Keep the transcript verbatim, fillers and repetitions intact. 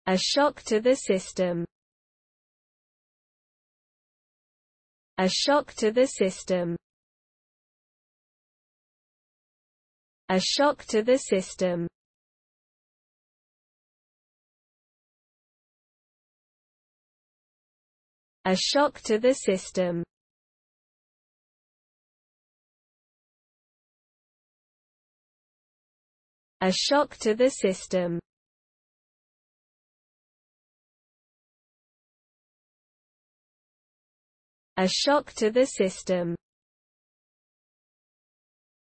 A shock to the system. A shock to the system. A shock to the system. A shock to the system. A shock to the system. A shock to the system.